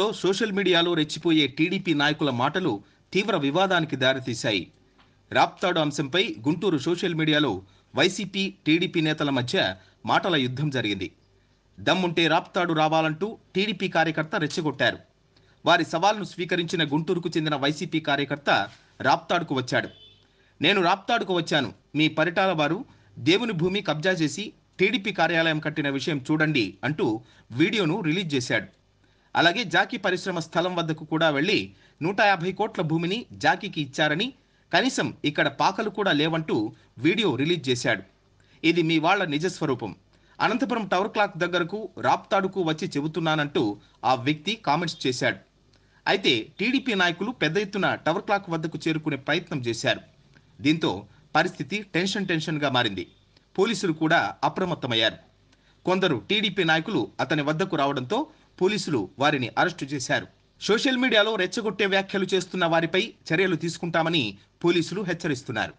గుంటూరులో సోషల్ మీడియాలో రెచ్చిపోయే టీడీపీ నాయకుల మాటలు తీవ్ర వివాదానికి దారితీశాయి. రాప్తాడు అంశంపై గుంటూరు సోషల్ మీడియాలో వైసీపీ టీడీపీ నేతల మధ్య మాటల యుద్ధం జరిగింది. దమ్ముంటే రాప్తాడు రావాలంటూ టీడీపీ కార్యకర్త రెచ్చగొట్టారు. వారి సవాల్ను స్వీకరించిన గుంటూరుకు చెందిన వైసీపీ కార్యకర్త రాప్తాడుకు వచ్చాడు. నేను రాప్తాడుకు వచ్చాను, మీ పరిటాల వారు దేవుని భూమి కబ్జా చేసి టీడీపీ కార్యాలయం కట్టిన విషయం చూడండి అంటూ వీడియోను రిలీజ్ చేశాడు. అలాగే జాకీ పరిశ్రమ స్థలం వద్దకు కూడా వెళ్లి 150 కోట్ల భూమిని జాకీకి ఇచ్చారని, కనీసం ఇక్కడ పాకలు కూడా లేవంటూ వీడియో రిలీజ్ చేశాడు. ఇది మీ వాళ్ల నిజస్వరూపం, అనంతపురం టవర్ క్లాక్ దగ్గరకు రాప్తాడుకు వచ్చి చెబుతున్నానంటూ ఆ వ్యక్తి కామెంట్స్ చేశాడు. అయితే టీడీపీ నాయకులు పెద్ద ఎత్తున టవర్ క్లాక్ వద్దకు చేరుకునే ప్రయత్నం చేశారు. దీంతో పరిస్థితి టెన్షన్గా మారింది. పోలీసులు కూడా అప్రమత్తమయ్యారు. కొందరు టీడీపీ నాయకులు అతని వద్దకు రావడంతో పోలీసులు వారిని అరెస్టు చేశారు. సోషల్ మీడియాలో రెచ్చగొట్టే వ్యాఖ్యలు చేస్తున్న వారిపై చర్యలు తీసుకుంటామని పోలీసులు హెచ్చరిస్తున్నారు.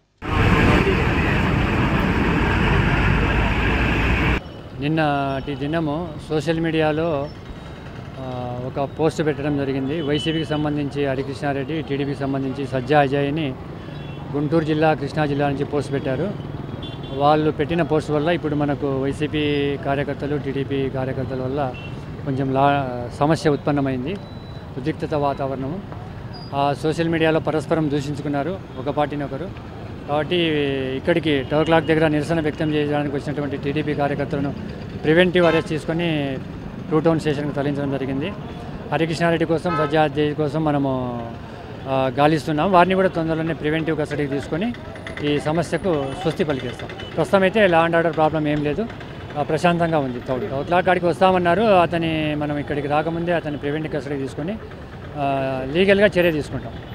నిన్నటి దినము సోషల్ మీడియాలో ఒక పోస్ట్ పెట్టడం జరిగింది. వైసీపీకి సంబంధించి హరికృష్ణారెడ్డి, టీడీపీకి సంబంధించి సజ్జా అజయ్ని గుంటూరు జిల్లా, కృష్ణా జిల్లా నుంచి పోస్ట్ పెట్టారు. వాళ్ళు పెట్టిన పోస్ట్ వల్ల ఇప్పుడు మనకు వైసీపీ కార్యకర్తలు, టీడీపీ కార్యకర్తల వల్ల కొంచెం సమస్య ఉత్పన్నమైంది, ఉద్రిక్తత వాతావరణము. ఆ సోషల్ మీడియాలో పరస్పరం దూషించుకున్నారు ఒక పార్టీని ఒకరు. కాబట్టి ఇక్కడికి టవర్ క్లాక్ దగ్గర నిరసన వ్యక్తం చేయడానికి వచ్చినటువంటి టీడీపీ కార్యకర్తలను ప్రివెంటివ్ అరెస్ట్ తీసుకొని 2 టౌన్ స్టేషన్కి తరలించడం జరిగింది. హరికృష్ణారెడ్డి కోసం, సజ్జా అజయ్ కోసం మనము గాలిస్తున్నాం. వారిని కూడా తొందరలోనే ప్రివెంటివ్ కస్టడీకి తీసుకొని ఈ సమస్యకు స్వస్తి పలికేస్తాం. ప్రస్తుతం అయితే లా అండ్ ఆర్డర్ ప్రాబ్లం ఏం లేదు, ప్రశాంతంగా ఉంది. టవర్ క్లాక్ కాడికి వస్తామన్నారు. మనం ఇక్కడికి రాకముందే అతన్ని ప్రివెంటివ్ కస్టడీకి తీసుకొని లీగల్గా చర్య తీసుకుంటాం.